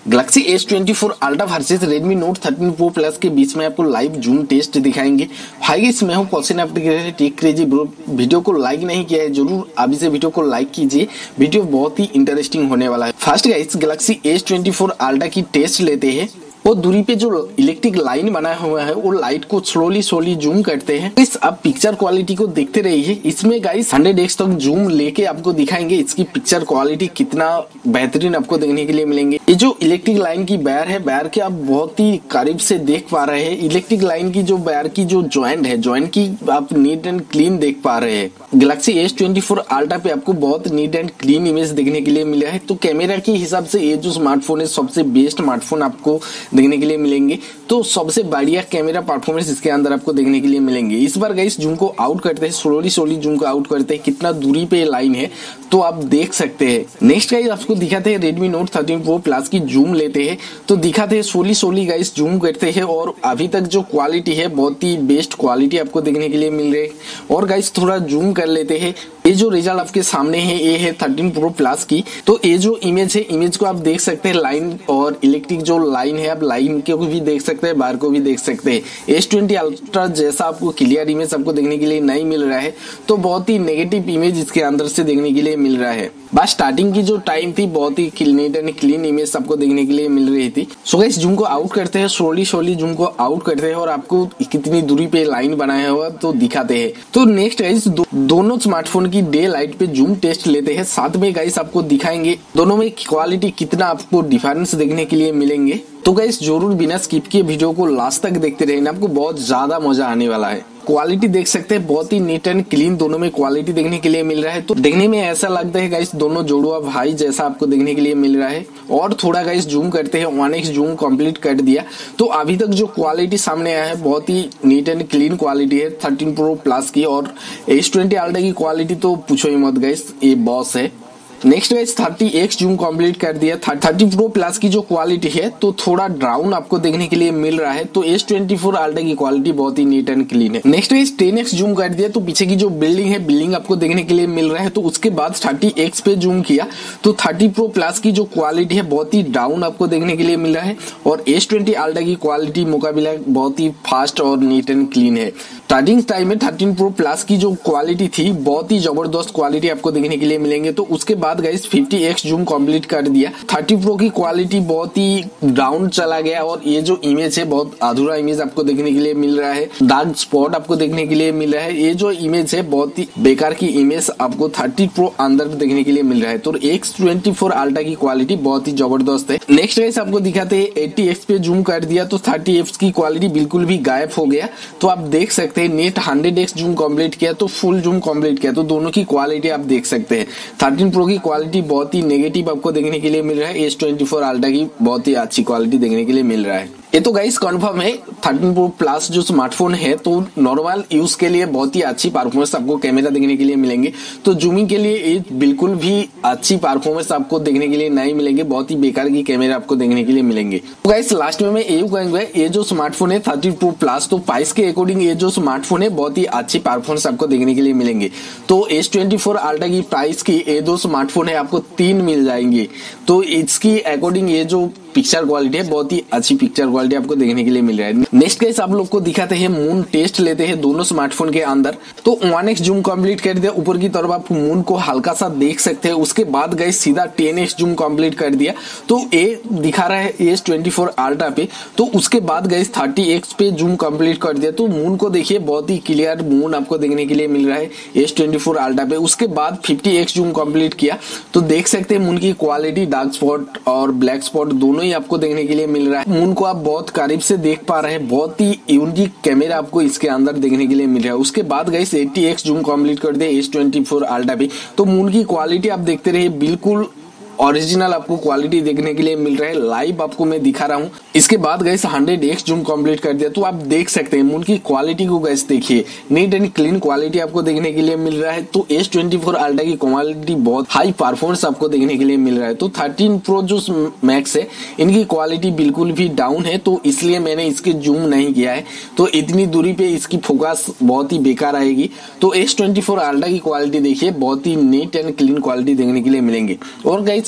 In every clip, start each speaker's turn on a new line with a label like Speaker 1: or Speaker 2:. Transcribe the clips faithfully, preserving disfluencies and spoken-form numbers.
Speaker 1: Galaxy S twenty four Ultra versus Redmi Note thirteen Pro Plus के बीच में आपको लाइव जूम टेस्ट दिखाएंगे। हाय गाइस, मैं हूं Kaushik application tech crazy bro. Video को लाइक नहीं किया है जरूर अभी से वीडियो को लाइक कीजिए, वीडियो बहुत ही इंटरेस्टिंग होने वाला है। First guys, Galaxy S twenty four Ultra की टेस्ट लेते हैं। वो दूरी पे जो इलेक्ट्रिक लाइन बना हुआ है वो लाइट को स्लोली स्लोली जूम करते हैं। इस आप पिक्चर क्वालिटी को देखते रहिए। इसमें गाइस हंड्रेड एक्स तक जूम लेके आपको दिखाएंगे इसकी पिक्चर क्वालिटी कितना बेहतरीन आपको देखने के लिए मिलेंगे। ये जो इलेक्ट्रिक लाइन की वायर है, वायर के आप बहुत ही करीब से देख पा रहे हैं। इलेक्ट्रिक लाइन की जो वायर की जो ज्वाइंट है, ज्वाइंट की आप नीट एंड क्लीन देख पा रहे हैं। Galaxy S twenty four Ultra पे आपको बहुत नीट एंड क्लीन इमेज देखने के लिए मिला है। तो कैमरा के हिसाब से ये जो स्मार्टफोन है सबसे बेस्ट स्मार्टफोन आपको देखने के लिए मिलेंगे। तो सबसे बढ़िया कैमरा परफॉर्मेंस इसके अंदर आपको देखने के लिए मिलेंगे। इस बार गाइस जूम को आउट करते हैं, स्लोली स्लोली जूम को आउट करते हैं। कितना दूरी पे लाइन है तो आप देख सकते हैं। नेक्स्ट गाइस आपको दिखाते हैं Redmi Note thirteen Pro Plus की जूम लेते हैं तो दिखाते हैं स्लोली स्लोली गाइस जूम करते हैं। और अभी तक जो क्वालिटी है बहुत ही बेस्ट क्वालिटी आपको देखने के लिए मिल रही है। और गाइस थोड़ा जूम कर लेते हैं। ये जो रिजल्ट आपके सामने है ये है थर्टीन प्रो प्लस की। तो ये जो इमेज है, इमेज को आप देख सकते हैं। लाइन और इलेक्ट्रिक जो लाइन है आप लाइन को भी देख सकते हैं, बार को भी देख सकते हैं। एस ट्वेंटी अल्ट्रा जैसा आपको क्लियर इमेज आपको देखने के लिए नहीं मिल रहा है, तो बहुत ही नेगेटिव इमेज इसके अंदर से देखने के लिए मिल रहा है। बस स्टार्टिंग की जो टाइम थी बहुत ही नीट एंड क्लीन इमेज आपको देखने के लिए मिल रही थी। सो गाइस जूम को आउट करते हैं, स्लोली स्लोली जूम को आउट करते हैं और आपको कितनी दूरी पे लाइन बनाया हुआ तो दिखाते हैं। तो नेक्स्ट गाइस दो, दोनों स्मार्टफोन की डे लाइट पे जूम टेस्ट लेते हैं। साथ में गाइस आपको दिखाएंगे दोनों में क्वालिटी कितना आपको डिफरेंस देखने के लिए मिलेंगे। तो गाइस जरूर बिना स्किप किए वीडियो को लास्ट तक देखते रहना, आपको बहुत ज्यादा मजा आने वाला है। क्वालिटी देख सकते हैं बहुत ही नीट एंड क्लीन दोनों में क्वालिटी देखने के लिए मिल रहा है। तो देखने में ऐसा लगता है गाइस दोनों जोड़ुआ भाई जैसा आपको देखने के लिए मिल रहा है। और थोड़ा गाइस जूम करते हैं, वन एक्स जूम कंप्लीट कर दिया। तो अभी तक जो क्वालिटी सामने आया है बहुत ही नीट एंड क्लीन क्वालिटी है थर्टीन प्रो प्लस की। और एस ट्वेंटी अल्ट्रा की क्वालिटी तो पूछो ही मत गाइस, ये बॉस है। Next guys thirty X zoom complete कर दिया। थर्टी प्रो प्लस की जो क्वालिटी है तो थोड़ा डाउन आपको देखने के लिए मिल रहा है। तो एस ट्वेंटी फोर अल्ट्रा की क्वालिटी बहुत ही नीट एंड क्लीन है। Next guys ten X zoom कर दिया तो पीछे की जो बिल्डिंग है बिल्डिंग आपको देखने के लिए मिल रहा है। तो उसके बाद थर्टी एक्स पे जूम किया तो थर्टी प्रो प्लस की जो क्वालिटी है बहुत ही डाउन आपको देखने के लिए मिल रहा है। और एस ट्वेंटी अल्ट्रा की क्वालिटी मुकाबला बहुत ही फास्ट और नीट एंड क्लीन है। स्टार्टिंग टाइम में थर्टीन प्रो प्लस की जो क्वालिटी थी बहुत ही जबरदस्त क्वालिटी आपको देखने के लिए मिलेंगे। तो उसके बाद guys fifty X zoom complete कर दिया। थर्टी प्रो की क्वालिटी बहुत ही डाउन चला गया और ये जो इमेज है बहुत अधूरा इमेज आपको देखने के लिए मिल रहा है। डार्क स्पॉट आपको देखने के लिए मिल रहा है। ये जो इमेज है बहुत ही बेकार की इमेज आपको थर्टी प्रो अंदर देखने के लिए मिल रहा है। तो एस ट्वेंटी फोर अल्ट्रा की क्वालिटी बहुत ही जबरदस्त है। नेक्स्ट गाइस आपको दिखाते हैं एटी एक्स पे जूम कर दिया तो थर्टी एक्स की क्वालिटी बिल्कुल भी गायब हो गया। तो आप देख सकते हैं net hundred X zoom complete किया तो फुल जूम कंप्लीट किया तो दोनों की क्वालिटी आप देख सकते हैं। थर्टीन प्रो की क्वालिटी बहुत ही नेगेटिव आपको देखने के लिए मिल रहा है। एस ट्वेंटी फोर अल्ट्रा की बहुत ही अच्छी क्वालिटी देखने के लिए मिल रहा है। ये तो गाइस कंफर्म है थर्टीन प्रो प्लस जो स्मार्टफोन है तो नॉर्मल यूज के लिए बहुत ही अच्छी परफॉर्मेंस आपको कैमरा देखने के लिए मिलेंगे। तो जूमिंग के लिए ये बिल्कुल भी अच्छी परफॉर्मेंस आपको देखने के लिए नहीं मिलेंगे, बहुत ही बेकार की कैमरा आपको देखने के लिए मिलेंगे। तो गाइस लास्ट में मैं ये कहूंगा ये जो स्मार्टफोन है थर्टीन प्रो प्लस तो प्राइस के अकॉर्डिंग ये जो स्मार्टफोन है बहुत ही अच्छी परफॉर्मेंस आपको देखने के लिए मिलेंगे। तो एस ट्वेंटी फोर अल्ट्रा की प्राइस की ये दो स्मार्टफोन है आपको तीन मिल जाएंगे। तो इसकी अकॉर्डिंग ये जो पिक्चर क्वालिटी है बहुत ही अच्छी पिक्चर क्वालिटी आपको देखने के लिए मिल रहा है। नेक्स्ट गाइस आप लोग को दिखाते हैं मून टेस्ट लेते हैं दोनों स्मार्टफोन के अंदर। तो वन एक्स जूम कंप्लीट कर दिया, ऊपर की तरफ आप मून को हल्का सा देख सकते हैं। उसके बाद गाइस सीधा टेन एक्स जूम कंप्लीट कर दिया तो ये दिखा रहा है एस ट्वेंटी फोर अल्ट्रा पे। तो उसके बाद गाइस थर्टी एक्स पे जूम कंप्लीट कर दिया तो मून को देखिए बहुत ही क्लियर मून आपको देखने के लिए मिल रहा है एस ट्वेंटी फोर अल्ट्रा पे। उसके बाद फिफ्टी एक्स जूम कंप्लीट किया तो देख सकते हैं मून की क्वालिटी डार्क स्पॉट और ब्लैक स्पॉट दोनों ही आपको देखने के लिए मिल रहा है। मून को आप बहुत करीब से देख पा रहे हैं, बहुत ही यूनिक कैमरा आपको इसके अंदर देखने के लिए मिल रहा है। उसके बाद guys eighty X zoom complete कर दिया एस ट्वेंटी फोर अल्ट्रा पे। तो मून की क्वालिटी आप देखते रहिए बिल्कुल ओरिजिनल आपको क्वालिटी देखने के लिए मिल रहा है। लाइव आपको मैं दिखा रहा हूँ। इसके बाद guys hundred X zoom complete कर दिया तो आप देख सकते हैं मून की क्वालिटी को गाइस देखिए नीट एंड क्लीन क्वालिटी आपको देखने के लिए मिल रहा है। तो एस ट्वेंटी फोर अल्ट्रा की क्वालिटी बहुत हाई परफॉर्मेंस आपको देखने के लिए मिल रहा है। तो थर्टीन प्रो जो मैक्स है इनकी क्वालिटी बिल्कुल भी डाउन है तो इसलिए मैंने इसके जूम नहीं किया है। तो इतनी दूरी पे इसकी फोकस बहुत ही बेकार आएगी। तो एस ट्वेंटी फोर अल्ट्रा की क्वालिटी देखिए बहुत ही नीट एंड क्लीन क्वालिटी देखने के लिए मिलेंगे। और गाइस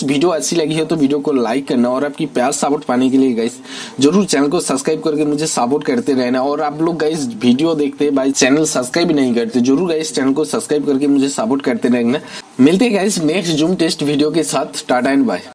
Speaker 1: गाइस वीडियो अच्छी लगी है तो वीडियो को लाइक करना और आपकी प्यार सपोर्ट पाने के लिए गाइस जरूर चैनल को सब्सक्राइब करके मुझे सपोर्ट करते रहना। और आप लोग गाइस वीडियो देखते हैं भाई चैनल सब्सक्राइब नहीं करते, जरूर गाइस चैनल को सब्सक्राइब करके मुझे सपोर्ट करते रहना। मिलते हैं guys next zoom test video के साथ। Tata and bye.